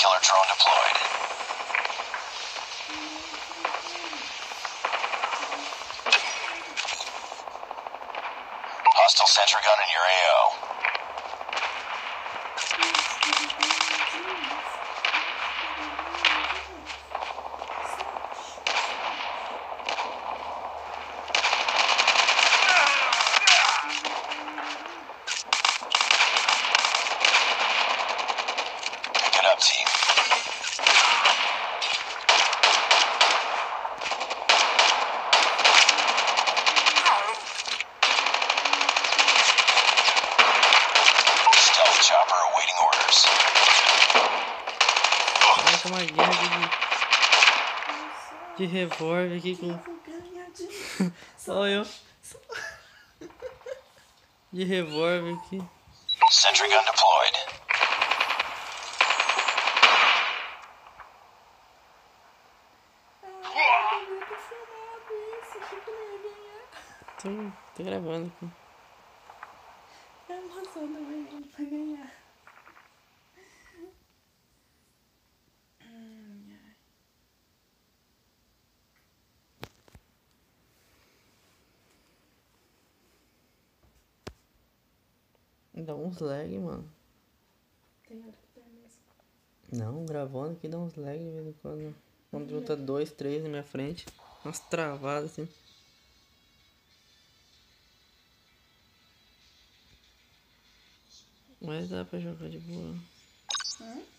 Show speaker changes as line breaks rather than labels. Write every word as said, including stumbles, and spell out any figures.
Killer drone deployed. Hostile sentry gun in your A O. Pick it up, team. Stealth chopper awaiting orders.
Nossa, uma guerra aqui de, de revólver aqui com. Só eu. De revólver aqui.
Sentry gun deployed.
Tô, tô gravando aqui.
É emoção também pra ganhar.
Dá uns lag, mano.
Tem hora que tem mesmo.
Não, gravando aqui dá uns lag de vez em quando. Quando junta dois, três na minha frente. Umas travadas assim. Mas dá pra jogar de boa.
Hum?